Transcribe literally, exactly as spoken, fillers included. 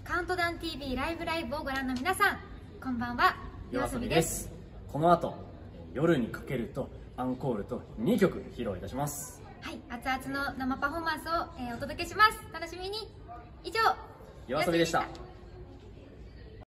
カウントダウン ティーブイ ライブライブをご覧の皆さん、こんばんは。 夜遊びです。この後夜にかけるとアンコールとにきょく披露いたします。 はい、熱々の生パフォーマンスを、えー、お届けします。楽しみに。以上、 夜遊びでした。